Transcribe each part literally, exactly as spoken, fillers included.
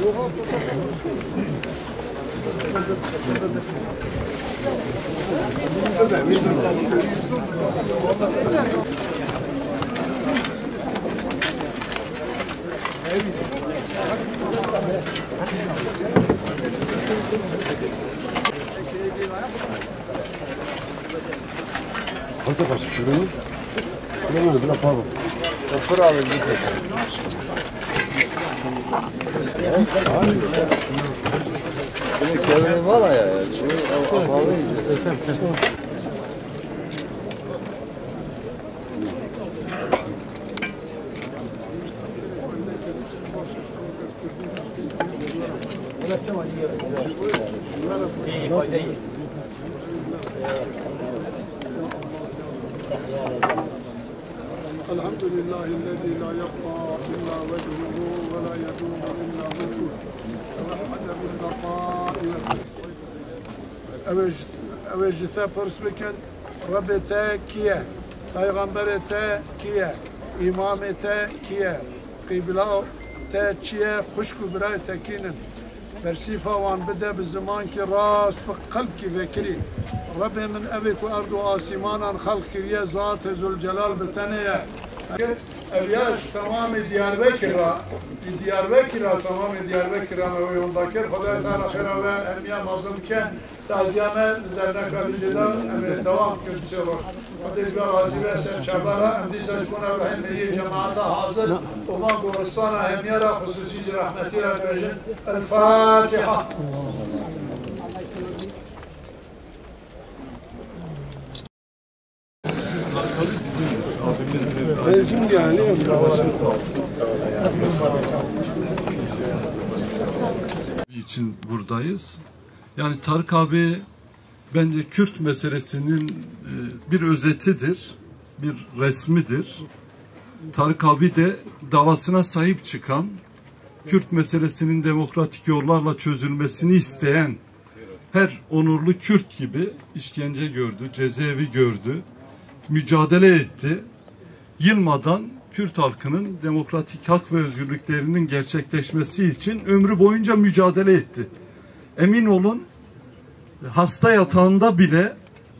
Quanto faz? Chegou? Não, não, não, Paulo. Eu fui ali. Kevin var ya, şu havalı. الحمد لله الذي لا يبقى إلا وجهه ولا يدوم إلا ملكه توحد بالبقاء أوجته pers bikin Rabbi te kiye Peygamberi te kiye İmam te kiye Kıbla te çiye Xuşku biray tekinin Bersifa van bide bi zaman ki rast bi kalb ki vekili Rabbi min evet ve ardu asimanan halk kiye zat-ı zülcelal biteniye Evyaş tamamı Diyarbakır'a Diyarbakır'a tamamı Diyarbakır'a ve yoldakir Xudaya Teala khira ve emniye mazlumken taziyane üzerine kalıncadan devam kürsüyor. Ateşler hazibe serçabara emdi seçkuna ve hemmeliye cemaata hazır Uman Guristana hemmiyara hususi rahmetiyle vereceğim. El Fatiha. Rejim yani için buradayız. Yani Tarık abi bence Kürt meselesinin bir özetidir, bir resmidir. Tarık abi de davasına sahip çıkan, Kürt meselesinin demokratik yollarla çözülmesini isteyen her onurlu Kürt gibi işkence gördü, cezaevi gördü, mücadele etti. Yılmadan Kürt halkının demokratik hak ve özgürlüklerinin gerçekleşmesi için ömrü boyunca mücadele etti. Emin olun hasta yatağında bile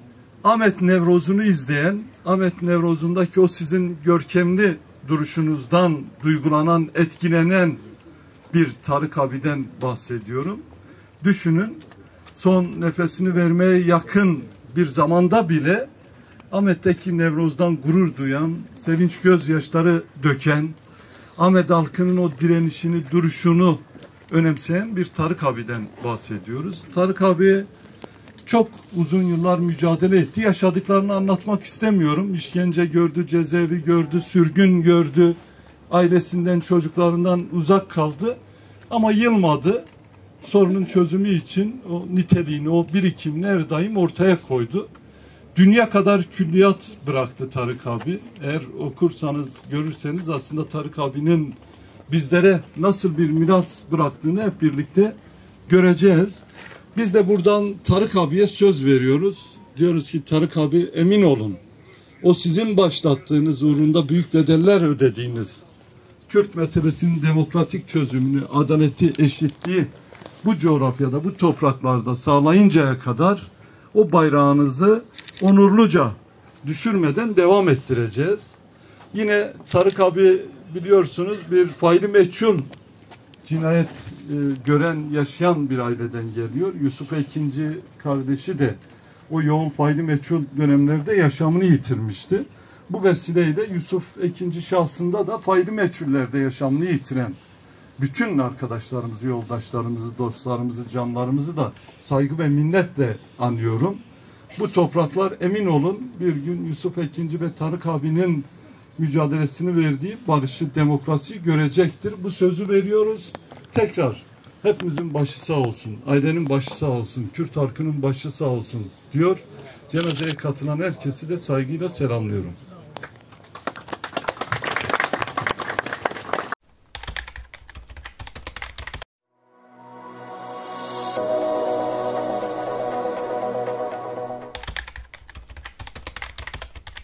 Ahmet Nevroz'unu izleyen, Ahmet Nevroz'undaki o sizin görkemli duruşunuzdan duygulanan, etkilenen bir Tarık abiden bahsediyorum. Düşünün, son nefesini vermeye yakın bir zamanda bile Ahmet'teki Nevroz'dan gurur duyan, sevinç gözyaşları döken, Ahmet halkının o direnişini, duruşunu önemseyen bir Tarık abiden bahsediyoruz. Tarık abi çok uzun yıllar mücadele etti. Yaşadıklarını anlatmak istemiyorum. İşkence gördü, cezaevi gördü, sürgün gördü. Ailesinden, çocuklarından uzak kaldı. Ama yılmadı. Sorunun çözümü için o niteliğini, o birikimini her daim ortaya koydu. Dünya kadar külliyat bıraktı Tarık abi. Eğer okursanız, görürseniz aslında Tarık abinin bizlere nasıl bir miras bıraktığını hep birlikte göreceğiz. Biz de buradan Tarık abiye söz veriyoruz. Diyoruz ki Tarık abi emin olun. O sizin başlattığınız uğrunda büyük bedeller ödediğiniz Kürt meselesinin demokratik çözümünü, adaleti, eşitliği bu coğrafyada, bu topraklarda sağlayıncaya kadar o bayrağınızı onurluca düşürmeden devam ettireceğiz. Yine Tarık abi biliyorsunuz bir faili meçhul cinayet e, gören, yaşayan bir aileden geliyor. Yusuf Ekinci kardeşi de o yoğun faili meçhul dönemlerde yaşamını yitirmişti. Bu vesileyle Yusuf Ekinci şahsında da faili meçhullerde yaşamını yitiren bütün arkadaşlarımızı, yoldaşlarımızı, dostlarımızı, canlarımızı da saygı ve minnetle anıyorum. Bu topraklar emin olun bir gün Yusuf Ekinci ve Tarık abinin mücadelesini verdiği barışı, demokrasiyi görecektir. Bu sözü veriyoruz. Tekrar hepimizin başı sağ olsun, ailenin başı sağ olsun, Kürt halkının başı sağ olsun diyor. Cenazeye katılan herkesi de saygıyla selamlıyorum.